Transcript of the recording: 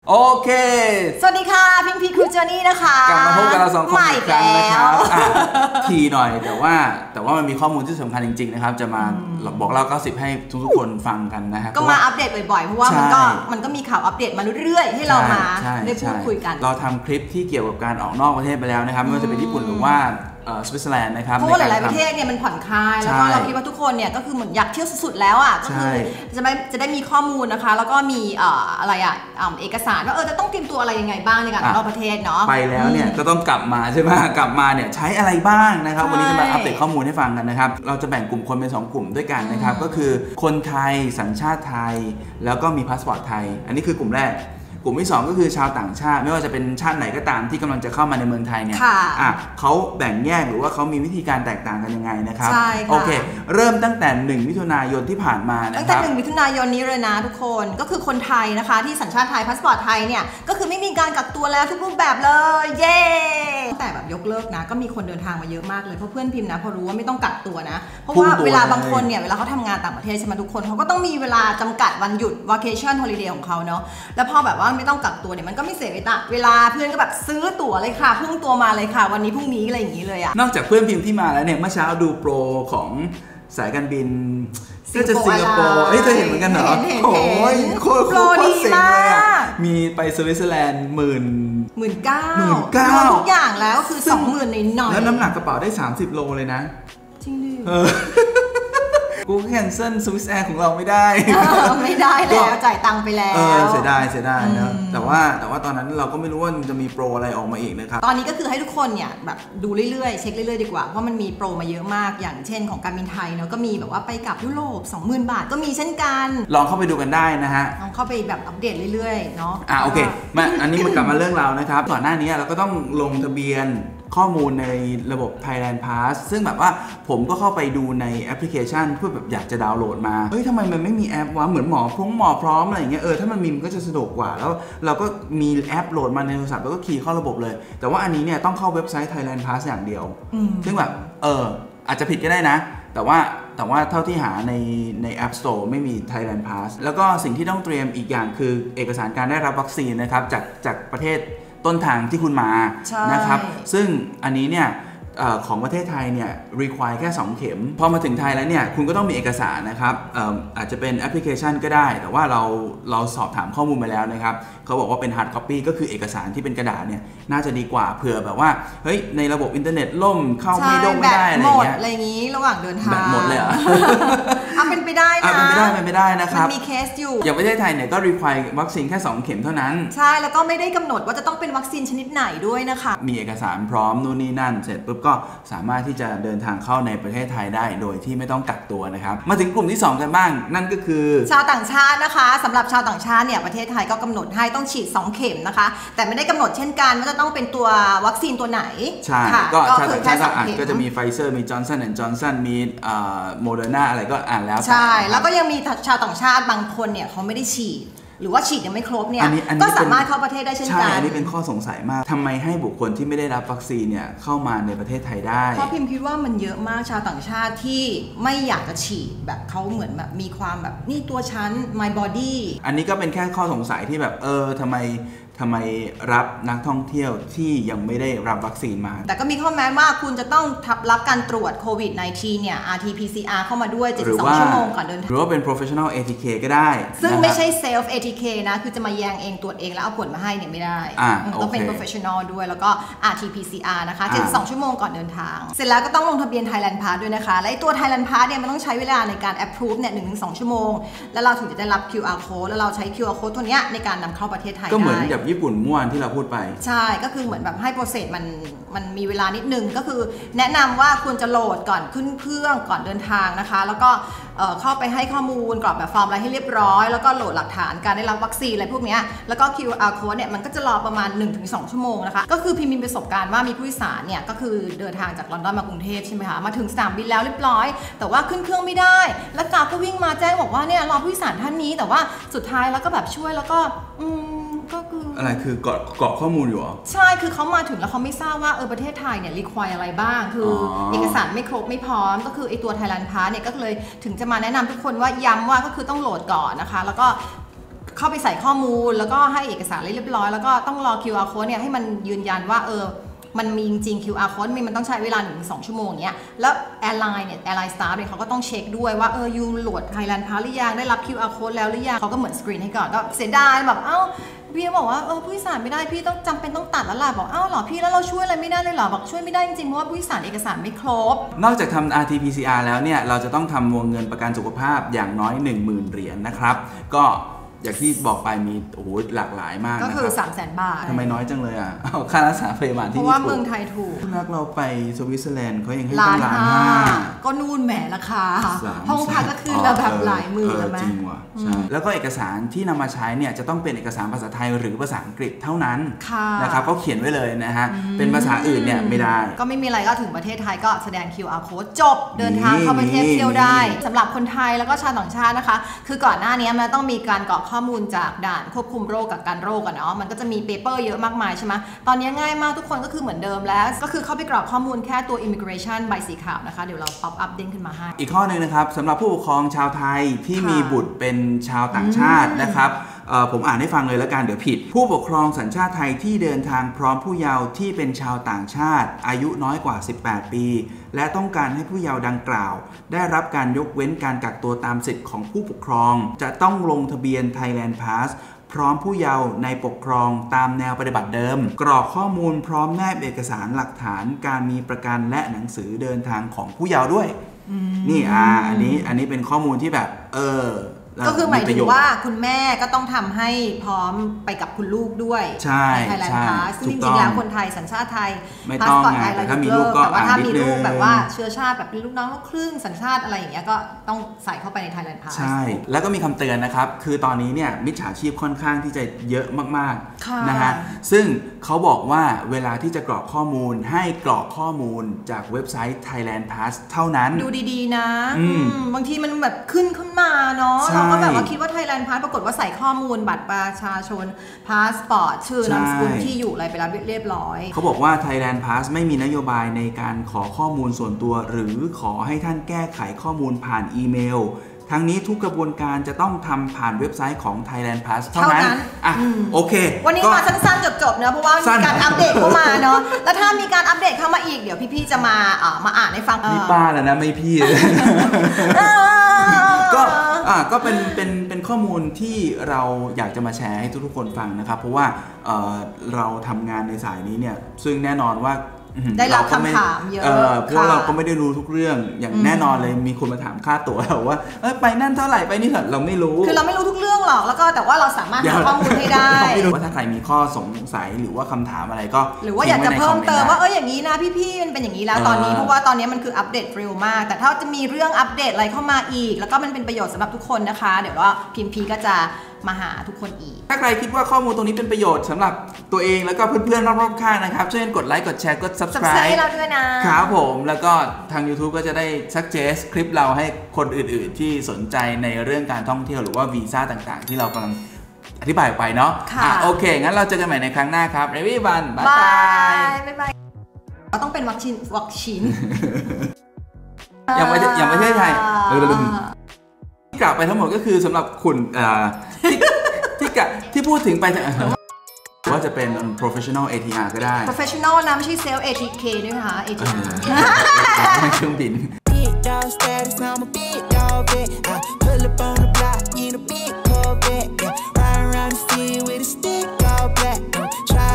โอเคสวัสดีค่ะพิงพีครูเจอร์นี่นะคะกลับมาพบกันเราสองคนอีกครั้งนะครับทีหน่อยแต่ว่ามันมีข้อมูลที่สำคัญจริงๆนะครับจะมาบอกเล่า90ให้ทุกๆคนฟังกันนะครับก็มาอัปเดตบ่อยๆเพราะว่ามันก็มีข่าวอัปเดตมาเรื่อยๆให้เรามาได้พูดคุยกันเราทำคลิปที่เกี่ยวกับการออกนอกประเทศไปแล้วนะครับไม่ว่าจะเป็นญี่ปุ่นหรือว่าสวิตเซอร์แลนด์นะครับเพราะว่าหลายๆประเทศเนี่ยมันผ่อนคลายแล้วก็เราคิดว่าทุกคนเนี่ยก็คือเหมือนอยากเที่ยวสุดๆแล้วอ่ะก็คือจะได้มีข้อมูลนะคะแล้วก็มีอะไรอ่ะเอกสารว่าจะต้องเตรียมตัวอะไรยังไงบ้างในการออกนอกประเทศเนาะไปแล้วเนี่ยก็ต้องกลับมาใช่ไหมกลับมาเนี่ยใช้อะไรบ้างนะครับวันนี้จะมาอัปเดตข้อมูลให้ฟังกันนะครับเราจะแบ่งกลุ่มคนเป็น2กลุ่มด้วยกันนะครับก็คือคนไทยสัญชาติไทยแล้วก็มีพาสปอร์ตไทยอันนี้คือกลุ่มแรกกลุ่มที่2ก็คือชาวต่างชาติไม่ว่าจะเป็นชาติไหนก็ตามที่กำลังจะเข้ามาในเมืองไทยเนี่ยเขาแบ่งแยกหรือว่าเขามีวิธีการแตกต่างกันยังไงนะครับโอเคเริ่มตั้งแต่1มิถุนายนที่ผ่านมานะครับตั้งแต่1มิถุนายนนี้เลยนะทุกคนก็คือคนไทยนะคะที่สัญชาติไทยพาสปอร์ตไทยเนี่ยก็คือไม่มีการกักตัวแล้วทุกรูปแบบเลยเย้แต่แบบยกเลิกนะก็มีคนเดินทางมาเยอะมากเลยเพราะเพื่อนพิมพ์นะพอรู้ว่าไม่ต้องกักตัวนะเพราะว่าเวลาบางคนเนี่ยเวลาเขาทำงานต่างประเทศใช่ไหมทุกคนเขาก็ต้องมีเวลาจำกัดวันหยุด vacation holiday ของเขาเนาะแล้วพอแบบว่าไม่ต้องกักตัวเนี่ยมันก็ไม่เสียเวลาเพื่อนก็แบบซื้อตั๋วเลยค่ะพุ่งตัวมาเลยค่ะวันนี้พรุ่งนี้อะไรอย่างนี้เลยอะนอกจากเพื่อนพิมพ์ที่มาแล้วเนี่ยเมื่อเช้าดูโปรของสายการบินก็จะสิงคโปร์เธอเห็นเหมือนกันเหรอโอ้ยโคตรดีมากมีไปสวิตเซอร์แลนด์19,000 ทุกอย่างแล้วคือ 20,000 ในหน่อยแล้วน้ำหนักกระเป๋าได้30โลเลยนะจริงดิกูแคนเซิลสวิสแอร์ของเราไม่ได้แล้วจ่ายตังค์ไปแล้วเสียดายนะแต่ว่าตอนนั้นเราก็ไม่รู้ว่าจะมีโปรอะไรออกมาอีกนะครับตอนนี้ก็คือให้ทุกคนเนี่ยแบบดูเรื่อยๆเช็คเรื่อยๆดีกว่าเพราะมันมีโปรมาเยอะมากอย่างเช่นของการบินไทยเนาะก็มีแบบว่าไปกับยุโรป 20,000 บาทก็มีเช่นกันลองเข้าไปดูกันได้นะฮะลองเข้าไปแบบอัปเดตเรื่อยๆเนาะโอเคมาอันนี้มันกลับมาเรื่องเรานะครับก่อนหน้านี้เราก็ต้องลงทะเบียนข้อมูลในระบบ Thailand Pass ซึ่งแบบว่าผมก็เข้าไปดูในแอปพลิเคชันเพื่อแบบอยากจะดาวน์โหลดมาทำไมมันไม่มีแอปวะเหมือนหมอพร้อมอะไรอย่างเงี้ยถ้ามันมีมันก็จะสะดวกกว่าแล้วเราก็มีแอปโหลดมาในโทรศัพท์แล้วก็คีย์เข้าระบบเลยแต่ว่าอันนี้เนี่ยต้องเข้าเว็บไซต์ Thailand Pass อย่างเดียวซึ่งแบบอาจจะผิดก็ได้นะแต่ว่าเท่าที่หาใน App Store ไม่มี Thailand Pass แล้วก็สิ่งที่ต้องเตรียมอีกอย่างคือเอกสารการได้รับวัคซีนนะครับจากประเทศต้นทางที่คุณมานะครับซึ่งอันนี้เนี่ยของประเทศไทยเนี่ย require แค่2เข็มพอมาถึงไทยแล้วเนี่ยคุณก็ต้องมีเอกสารนะครับอาจจะเป็นแอปพลิเคชันก็ได้แต่ว่าเราสอบถามข้อมูลมาแล้วนะครับเขาบอกว่าเป็น hard copy ก็คือเอกสารที่เป็นกระดาษเนี่ยน่าจะดีกว่าเผื่อแบบว่าเฮ้ยในระบบอินเทอร์เน็ตล่มเข้าไม่ได้อะไรอย่างงี้ระหว่างเดินทางแบบหมดเลยเป็นไปได้นะเป็นไปได้นะครับมันมีเคสอยู่อย่างประเทศไทยเนี่ยก็ require วัคซีนแค่2เข็มเท่านั้นใช่แล้วก็ไม่ได้กำหนดว่าจะต้องเป็นวัคซีนชนิดไหนด้วยนะคะมีเอกสารพร้อมนู่นนี่นั่นเสร็จปุ๊บก็สามารถที่จะเดินทางเข้าในประเทศไทยได้โดยที่ไม่ต้องกักตัวนะครับมาถึงกลุ่มที่2กันบ้างนั่นก็คือชาวต่างชาตินะคะสำหรับชาวต่างชาติเนี่ยประเทศไทยก็กำหนดให้ต้องฉีด2เข็มนะคะแต่ไม่ได้กำหนดเช่นกันว่าจะต้องเป็นตัววัคซีนตัวไหนใช่ก็ชาวต่างชาติก็จะมีไฟเซอร์มีจอห์นสัน&จอห์นสันมีโมเดอร์นาอะไรก็อ่านแล้วใช่แล้วก็ยังมีชาวต่างชาติบางคนเนี่ยเขาไม่ได้ฉีดหรือว่าฉีดยังไม่ครบเนี่ยก็สามารถเข้าประเทศได้เช่นกันใช่อันนี้เป็นข้อสงสัยมากทำไมให้บุคคลที่ไม่ได้รับวัคซีนเนี่ยเข้ามาในประเทศไทยได้เพราะพิมคิดว่ามันเยอะมากชาวต่างชาติที่ไม่อยากจะฉีดแบบเขาเหมือนแบบมีความแบบนี่ตัวฉัน my body อันนี้ก็เป็นแค่ข้อสงสัยที่แบบทำไมรับนักท่องเที่ยวที่ยังไม่ได้รับวัคซีนมาแต่ก็มีข้อแม้ว่าคุณจะต้องรับการตรวจโควิด -19 เนี่ย RT-PCR เข้ามาด้วย72ชั่วโมงก่อนเดินทางหรือว่าเป็น professional ATK ก็ได้ซึ่งไม่ใช่ self ATK นะคือจะมาแยงเองตรวจเองแล้วเอาผลมาให้เนี่ยไม่ได้ต้องเป็น professional ด้วยแล้วก็ RT-PCR นะคะ72ชั่วโมงก่อนเดินทางเสร็จแล้วก็ต้องลงทะเบียน Thailand Pass ด้วยนะคะและตัว Thailand Pass เนี่ยมันต้องใช้เวลาในการ approve เนี่ย 1-2 ชั่วโมงแล้วเราถึงจะได้รับ QR code แล้วเราใช้ QR code ตัวเนี้ยในการนำเข้าประเทศไทยได้ก็เหมือนกับญี่ปุ่นเมื่อวานที่เราพูดไปใช่ก็คือเหมือนแบบให้โปรเซสมันมีเวลานิดนึงก็คือแนะนำว่าควรจะโหลดก่อนขึ้นเครื่องก่อนเดินทางนะคะแล้วก็เข้าไปให้ข้อมูลกรอกแบบฟอร์มอะไรให้เรียบร้อยแล้วก็โหลดหลักฐานการได้รับวัคซีนอะไรพวกนี้แล้วก็ QR code เนี่ยมันก็จะรอประมาณ 1-2 ชั่วโมงนะคะก็คือพิมมีประสบการณ์ว่ามีผู้โดยสารเนี่ยก็คือเดินทางจากลอนดอนมากรุงเทพใช่ไหมคะมาถึงสนามบินแล้วเรียบร้อยแต่ว่าขึ้นเครื่องไม่ได้แล้วกาก็วิ่งมาแจ้งบอกว่าเนี่ยรอผู้โดยสารท่านนี้แต่ว่าสุดท้ายแล้วก็แบบช่วยแล้วก็ก็คืออะไรคือกรอกข้อมูลอยู่หรอใช่คือเขามาถึงแล้วเขาไม่ทราบว่าประเทศไทยเนี่ยรีควายอะไรบ้างคือเอกสารไม่ครบไม่พร้อมก็คือไอตัว Thailand Pass เนี่ยก็เลยถึงจะมาแนะนำทุกคนว่าย้ำว่าก็คือต้องโหลดก่อนนะคะแล้วก็เข้าไปใส่ข้อมูลแล้วก็ให้เอกสารเรียบร้อยแล้วก็ต้องรอ QR code เนี่ยให้มันยืนยันว่ามันมีจริง QR code มันต้องใช้เวลา 1-2 ชั่วโมงเนี้ยแล้วแอร์ไลน์สตาฟเนี่ยเขาก็ต้องเช็คด้วยว่ายูโหลด Thailand Pass หรือยังได้รับ QR code แล้วหรือยังเขาก็เหมือนสกรีนให้ก่อนก็เสียดายแบบพี่บอกว่าผู้โดยสารไม่ได้พี่ต้องจำเป็นต้องตัดแล้วล่ะบอกเหรอพี่แล้วเราช่วยอะไรไม่ได้เลยเหรอบอกช่วยไม่ได้จริงๆเพราะว่าผู้โดยสารเอกสารไม่ครบนอกจากทำ RT-PCR แล้วเนี่ยเราจะต้องทำวงเงินประกันสุขภาพอย่างน้อย 10,000 เหรียญนะครับก็อย่างที่บอกไปมีหลากหลายมากก็คือ 300,000 บาททำไมน้อยจังเลยค่ารักษาพยาบาลที่นี่เพราะว่าเมืองไทยถูกนักเราไปสวิตเซอร์แลนด์เขายังให้ตั้ง1,500,000 ก็นู่นแหมราคาห้องพักก็คือระดับหลายหมื่นแล้วไหมจริงว่ะใช่แล้วก็เอกสารที่นำมาใช้เนี่ยจะต้องเป็นเอกสารภาษาไทยหรือภาษาอังกฤษเท่านั้นนะครับเขาเขียนไว้เลยนะฮะเป็นภาษาอื่นเนี่ยไม่ได้ก็ไม่มีอะไรก็ถึงประเทศไทยก็แสดง QR code จบเดินทางเข้าประเทศเที่ยวได้สำหรับคนไทยแล้วก็ชาวต่างชาตินะคะคือก่อนหน้านี้มันต้องมีการกรอกข้อมูลจากด่านควบคุมโรคกับการโรคกันเนาะมันก็จะมีเปเปอร์เยอะมากมายใช่ไหมตอนนี้ง่ายมากทุกคนก็คือเหมือนเดิมแล้วก็คือเข้าไปกรอกข้อมูลแค่ตัว immigration ใบสีขาวนะคะเดี๋ยวเราป๊อปอัพเด้งขึ้นมาให้อีกข้อหนึ่งนะครับสำหรับผู้ปกครองชาวไทยที่มีบุตรเป็นชาวต่างชาตินะครับผมอ่านให้ฟังเลยแล้วกันเดี๋ยวผิดผู้ปกครองสัญชาติไทยที่เดินทางพร้อมผู้เยาว์ที่เป็นชาวต่างชาติอายุน้อยกว่า18ปีและต้องการให้ผู้เยาว์ดังกล่าวได้รับการยกเว้นการกักตัวตามสิทธิของผู้ปกครองจะต้องลงทะเบียน Thailand Pass พร้อมผู้เยาว์ในปกครองตามแนวปฏิบัติเดิมกรอกข้อมูลพร้อมแนบเอกสารหลักฐานการมีประกันและหนังสือเดินทางของผู้เยาว์ด้วยนี่อันนี้เป็นข้อมูลที่แบบก็คือหมายถึงว่าคุณแม่ก็ต้องทำให้พร้อมไปกับคุณลูกด้วยใช่ไทยแลนด์พาสซึ่งจริงๆแล้วคนไทยสัญชาติไทยพาสปอร์ตไทยเราถ้ามีลูกก็แต่ว่าถ้ามีลูกแบบว่าเชื้อชาติแบบเป็นลูกน้องลูกครึ่งสัญชาติอะไรอย่างเงี้ยก็ต้องใส่เข้าไปในไทยแลนด์พาสใช่แล้วก็มีคำเตือนนะครับคือตอนนี้เนี่ยมิจฉาชีพค่อนข้างที่จะเยอะมากๆนะฮะซึ่งเขาบอกว่าเวลาที่จะกรอกข้อมูลให้กรอกข้อมูลจากเว็บไซต์ Thailand Pass เท่านั้นดูดีๆนะบางทีมันแบบขึ้นมาเนาะเราก็แบบว่าคิดว่าThailand Pass ปรากฏว่าใส่ข้อมูลบัตรประชาชนพาสปอร์ตชื่อนามสกุลที่อยู่อะไรไปแล้วเรียบร้อยเขาบอกว่า Thailand Pass ไม่มีนโยบายในการขอข้อมูลส่วนตัวหรือขอให้ท่านแก้ไขข้อมูลผ่านอีเมลทั้งนี้ทุกกระบวนการจะต้องทำผ่านเว็บไซต์ของ Thailand Pass เท่านั้นโอเควันนี้มาสั้นๆจบๆเนอะเพราะว่ามีการอัปเดตเข้ามาเนาะแล้วถ้ามีการอัปเดตเข้ามาอีกเดี๋ยวพี่ๆจะมาอ่านให้ฟังนี่ป้าแล้วนะไม่พี่ก็เป็นข้อมูลที่เราอยากจะมาแชร์ให้ทุกๆคนฟังนะครับเพราะว่าเราทำงานในสายนี้เนี่ยซึ่งแน่นอนว่าได้รับคำถามเยอะเพราะเราก็ไม่ได้รู้ทุกเรื่องอย่างแน่นอนเลยมีคนมาถามค่าตั๋วเราว่าไปนั่นเท่าไหร่ไปนี่เถอะเราไม่รู้คือเราไม่รู้ทุกเรื่องหรอกแล้วก็แต่ว่าเราสามารถหาข้อมูลให้ได้ไม่รู้ว่าถ้าใครมีข้อสงสัยหรือว่าคำถามอะไรก็หรือว่าอยากจะเพิ่มเติมว่าอย่างนี้นะพี่ๆมันเป็นอย่างนี้แล้วตอนนี้เพราะว่าตอนนี้มันคืออัปเดตเร็วมากแต่ถ้าจะมีเรื่องอัปเดตอะไรเข้ามาอีกแล้วก็มันเป็นประโยชน์สำหรับทุกคนนะคะเดี๋ยวว่าพิมพีก็จะมาหาทุกคนอีกถ้าใครคิดว่าข้อมูลตรงนี้เป็นประโยชน์สำหรับตัวเองแล้วก็เพื่อนๆรอบๆข้างนะครับช่วยกดไลค์กดแชร์กด Subscribe ให้เราด้วยนะครับผมแล้วก็ทาง YouTube ก็จะได้ suggest คลิปเราให้คนอื่นๆที่สนใจในเรื่องการท่องเที่ยวหรือว่าวีซ่าต่างๆที่เรากำลังอธิบายไปเนาะโอเคงั้นเราเจอกันใหม่ในครั้งหน้าครับ everyone บ๊ายบายเราต้องเป็นวัคซีนอย่างประเทศไทยที่กล่าวไปทั้งหมดก็คือสำหรับคุณที่พูดถึงไปว่าจะเป็น professional ATR ก็ได้ professional นะไม่ใช่ self ATK ด้วยค่ะ ATR ไม่เครื่องบินTry